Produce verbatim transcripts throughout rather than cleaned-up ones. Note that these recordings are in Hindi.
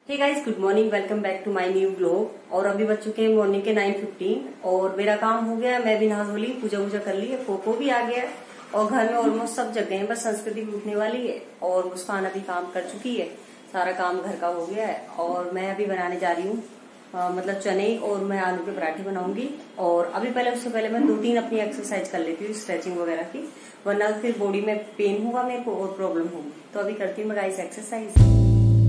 Hey guys, good morning. Welcome back to my new blog. और अभी बज चुके हैं मॉर्निंग के नाइन फिफ्टीन और मेरा काम हो गया है। मैं भी नहा धो ली, पूजा वूजा कर ली है, पोपो भी आ गया है और घर में ऑलमोस्ट सब जगह हैं। बस संस्कृति भी उठने वाली है और मुस्कान अभी काम कर चुकी है। सारा काम घर का हो गया है और मैं अभी बनाने जा रही हूँ मतलब चने और मैं आलू के पराठे बनाऊंगी। और अभी पहले उससे पहले मैं दो तीन अपनी एक्सरसाइज कर लेती हूँ, स्ट्रेचिंग वगैरह की, वरना फिर बॉडी में पेन होगा मेरे को और प्रॉब्लम होगी। तो अभी करती हूँ मैं गाइस एक्सरसाइज।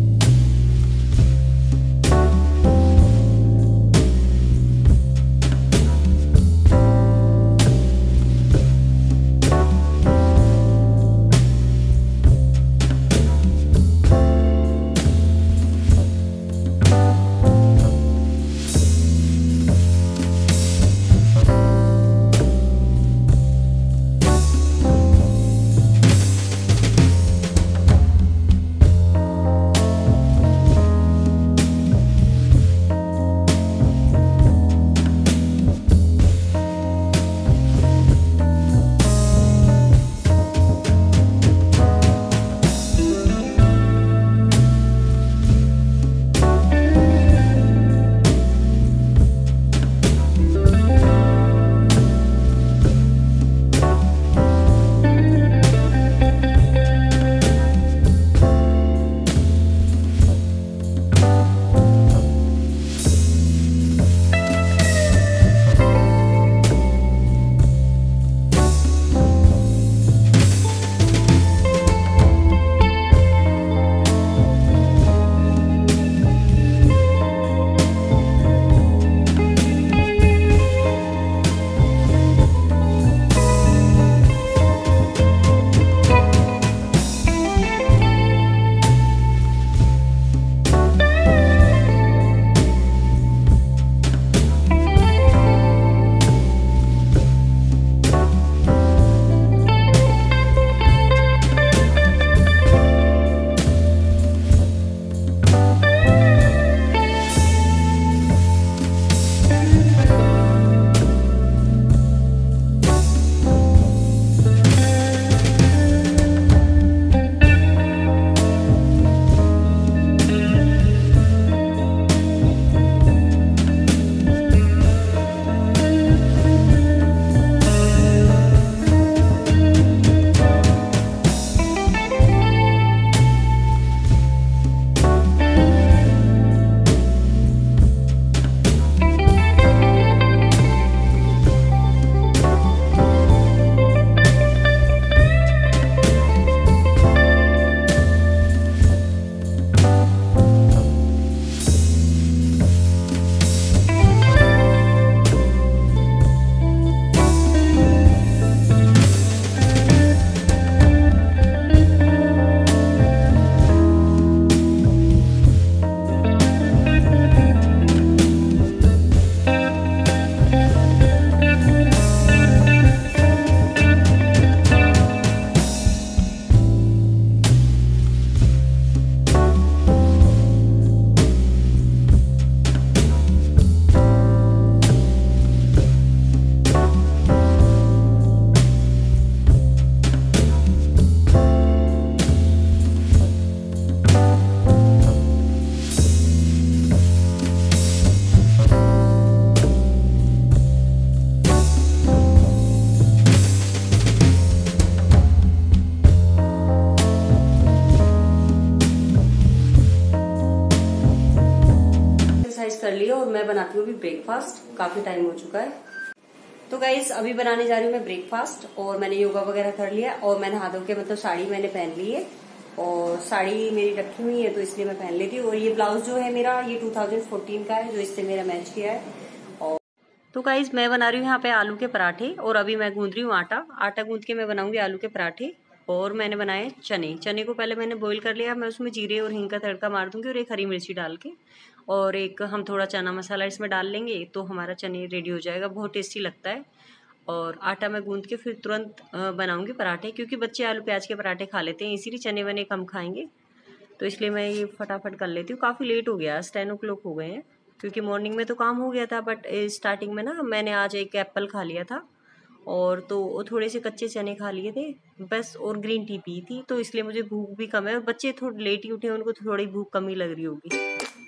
कर लिया और मैं बनाती हूँ अभी ब्रेकफास्ट। काफी टाइम हो चुका है। तो गाइस अभी बनाने जा रही हूँ मैं ब्रेकफास्ट और मैंने योगा वगैरह कर लिया और मैंने हाथों के मतलब साड़ी मैंने पहन ली है और साड़ी मेरी रखी हुई है तो इसलिए मैं पहन लेती हूँ। और ये ब्लाउज जो है मेरा ये टू थाउजेंड फोर्टीन का है जो इससे मेरा मैच किया है। और तो गाइस मैं बना रही हूँ यहाँ पे आलू के पराठे और अभी मैं गूंद रही हूँ आटा। आटा गूंद के मैं बनाऊंगी आलू के पराठे। और मैंने बनाए चने। चने को पहले मैंने बॉईल कर लिया। मैं उसमें जीरे और हींग का तड़का मार दूंगी और एक हरी मिर्ची डाल के और एक हम थोड़ा चना मसाला इसमें डाल लेंगे तो हमारा चने रेडी हो जाएगा। बहुत टेस्टी लगता है। और आटा मैं गूंद के फिर तुरंत बनाऊंगी पराठे, क्योंकि बच्चे आलू प्याज के पराठे खा लेते हैं, इसीलिए चने वने कम खाएंगे, तो इसलिए मैं ये फटाफट कर लेती हूँ। काफ़ी लेट हो गया, आज टेन ओ क्लॉक हो गए हैं, क्योंकि मॉर्निंग में तो काम हो गया था, बट स्टार्टिंग में ना मैंने आज एक एप्पल खा लिया था और तो थोड़े से कच्चे चने खा लिए थे बस, और ग्रीन टी पी थी, तो इसलिए मुझे भूख भी कम है। और बच्चे थोड़े लेट ही उठे, उनको थोड़ी भूख कम ही लग रही होगी।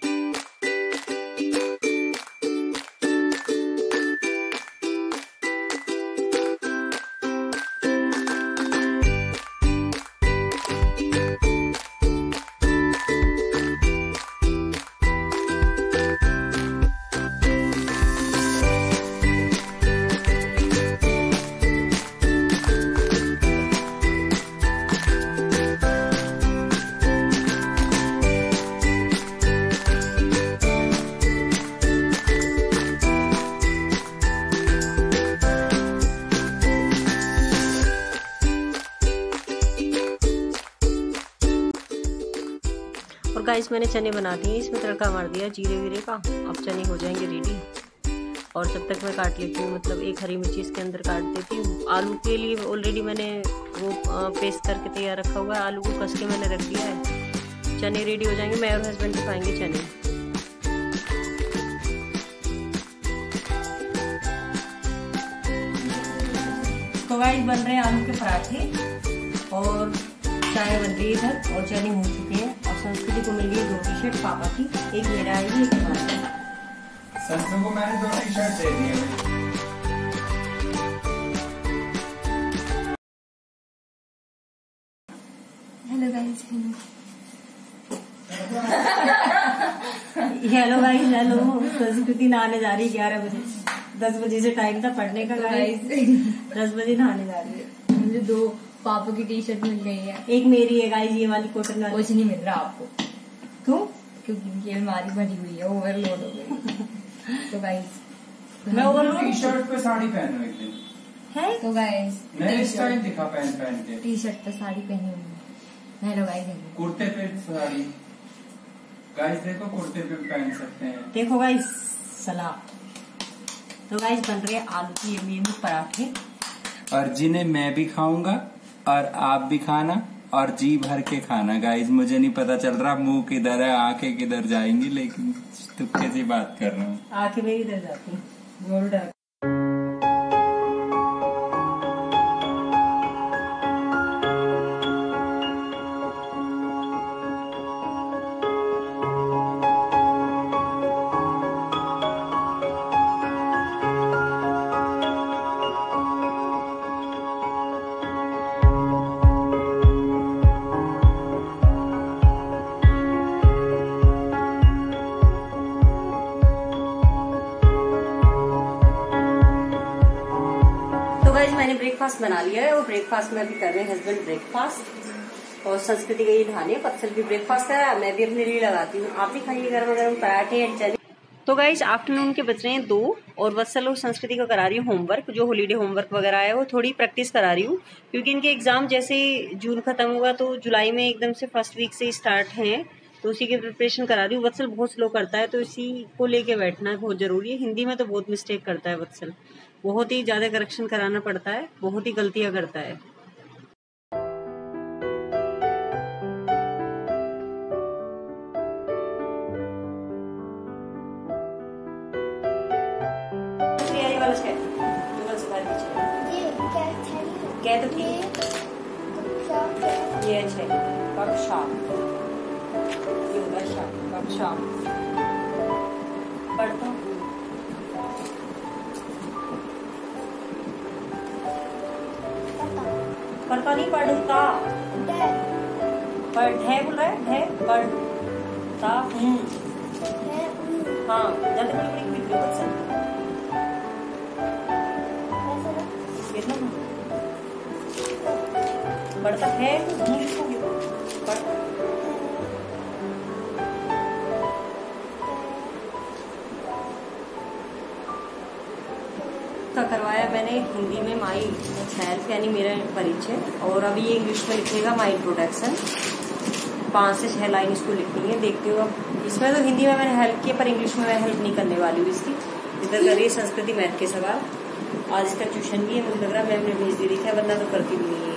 गाइस मैंने चने बना दिए, इसमें तड़का मार दिया जीरे वीरे का। अब चने हो जाएंगे रेडी। और जब तक मैं काट लेती हूँ, मतलब एक हरी मिर्ची इसके अंदर काट देती हूँ। आलू के लिए ऑलरेडी मैंने वो पेस्ट करके तैयार रखा हुआ है, आलू को कस के मैंने रख दिया है। चने रेडी हो जाएंगे, मैं और हस्बैंड खाएंगे चने। तो गाइस बन रहे हैं आलू के पराठे और चाय बन रही है इधर और चने हो चुके हैं। और संस्कृति को मिल गई दो टी शर्ट पापा की, एक मेरा आएगी एक हमारा। संस्कृति को मैंने दो टी शर्ट दे दी है। Hello guys, hello guys, hello. Sanskriti नहाने जा रही है ग्यारह बजे, दस बजे से टाइम था पढ़ने का गाइस। दस बजे नहाने जा रही है। मुझे दो पापा की टी शर्ट मिल गई है, एक मेरी है गाइस, ये वाली कॉटन वाली। कुछ नहीं मिल रहा आपको। क्यों? क्योंकि इनकी अलमारी भरी हुई है, ओवरलोड हो गई। तो गाइस मैं ओवरलोड टी शर्ट पे साड़ी पहनो एक दिन है। तो गाइस नया स्टाइल दिखा पहन पहन के। टी शर्ट पे साड़ी पहनी हुई है। हेलो गाइस, कुर्ते पे साड़ी। गाइस देखो कुर्ते पे पहन सकते हैं। देखो गाइस सलाह। तो गाइस बन रहे हैं आलू की यम्मी यम्मी पराठे, और जिन्हें मैं भी खाऊंगा और आप भी खाना और जी भर के खाना। गाइस मुझे नहीं पता चल रहा मुंह किधर है, आंखें किधर जाएंगी, लेकिन तुक्के से बात कर रहा हूँ। आंखें मेरी इधर जाती गोल डाल। मैंने ब्रेकफास्ट बना लिया है और ब्रेकफास्ट में अभी कर रहे हैं हस्बैंड ब्रेकफास्ट और संस्कृति गई नहाने। पत्सल भी ब्रेकफास्ट है, मैं भी अपने लिए लगाती हूँ। आप भी खाइए गर्म गर्म पराठे एंड चने। तो गाइस आफ्टरनून के बज रहे हैं दो और वत्सल और संस्कृति का करा रही हूँ होमवर्क, जो हॉलीडे होमवर्क वगैरह है वो थोड़ी प्रैक्टिस करा रही हूँ, क्योंकि इनके एग्जाम जैसे जून खत्म हुआ तो जुलाई में एकदम से फर्स्ट वीक से स्टार्ट हैं, तो उसी की प्रिपरेशन करा रही हूँ। वत्सल बहुत स्लो करता है, तो इसी को लेके बैठना बहुत जरूरी है। हिंदी में तो बहुत मिस्टेक करता है वत्सल, बहुत ही ज्यादा करेक्शन कराना पड़ता है, बहुत ही गलतियां करता है। क्या तो ठीक ये है कक्षा, ये होगा शाम कक्षा। पढ़ता हूँ पढ़ता नहीं पढ़ता पढ़ है बोल रहा है है पढ़ता हूँ। हाँ जाते बड़ी बड़ी वीडियो कर सकते पढ़ता है हूँ लिखोगे पढ़ता का करवाया मैंने हिंदी में माई सेल्फ यानी मेरा परिचय, और अभी ये इंग्लिश में लिखेगा माई इंट्रोडक्शन। पांच से छह लाइन इसको लिखनी है, देखती हूँ अब। इसमें तो हिंदी में मैंने हेल्प किया पर इंग्लिश में मैं हेल्प नहीं करने वाली हूँ इसकी। इधर कर रही है संस्कृति मैथ के सवाल, आज इसका ट्यूशन भी है, मुझे लग रहा है मैम ने भेज दी है, वरना तो करती भी नहीं है।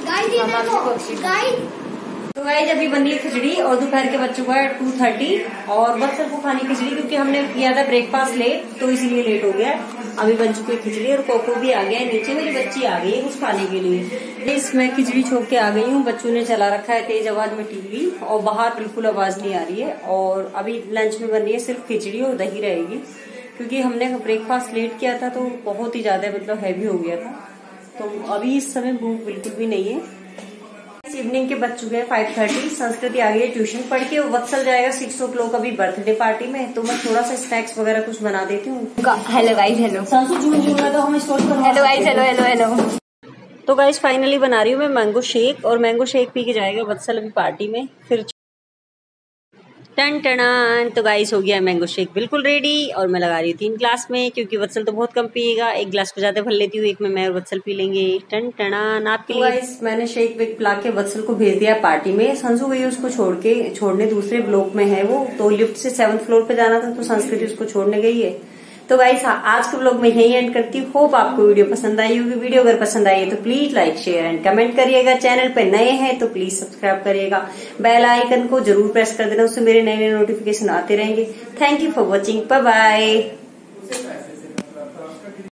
तो गाइस अभी बन रही है खिचड़ी और दोपहर के बच्चों का है टू थर्टी और बच्चों को खानी खिचड़ी, क्योंकि हमने किया था ब्रेकफास्ट लेट तो इसलिए लेट हो गया। अभी बन चुकी है खिचड़ी और कोको भी आ गया है नीचे, मेरी बच्ची आ गई है कुछ खाने के लिए। इसमें खिचड़ी छोड़ के आ गई हूँ, बच्चों ने चला रखा है तेज आवाज में टीवी और बाहर बिल्कुल आवाज नहीं आ रही है। और अभी लंच में बन रही है सिर्फ खिचड़ी और दही रहेगी, क्योंकि हमने ब्रेकफास्ट लेट किया था तो बहुत ही ज्यादा मतलब हैवी हो गया था, तो अभी इस समय भूख बिल्कुल भी नहीं है। इवनिंग के बज चुके हैं फाइव थर्टी। संस्कृति आ गई है ट्यूशन पढ़ के, वत्सल जाएगा सिक्स ओ क्लॉक अभी बर्थडे पार्टी में, तो मैं थोड़ा सा स्नैक्स वगैरह कुछ बना देती हूँ। हेलो गाइस, हेलो सांसू जून जून में तो हम स्टोर पर hello guys, hello hello hello. तो गाइस फाइनली बना रही हूँ मैं मैंगो शेक, और मैंगो शेक पी के जाएगा वत्सल अभी पार्टी में। फिर टन टनान। तो गाइस हो गया मैंगो शेक बिल्कुल रेडी और मैं लगा रही हूँ तीन ग्लास में, क्योंकि वत्सल तो बहुत कम पिएगा। एक ग्लास को ज्यादा भर लेती हूँ, एक में मैं और वत्सल पी लेंगे। टन टनान आपके लिए। गाइस मैंने शेक वेक पिला के वत्सल को भेज दिया पार्टी में। संजू गई उसको छोड़ के, छोड़ने दूसरे ब्लॉक में है वो, तो लिफ्ट से सेवंथ फ्लोर पे जाना था तो संस्कृति उसको छोड़ने गई है। तो गाइस आज के ब्लॉग में यही एंड करती हूँ। होप आपको वीडियो पसंद आई होगी। वीडियो अगर पसंद आई है तो please like share and comment करिएगा। चैनल पे नए हैं तो प्लीज सब्सक्राइब करिएगा। बेल आइकन को जरूर प्रेस कर देना, उससे मेरे नए नए नोटिफिकेशन आते रहेंगे। Thank you for watching. Bye bye.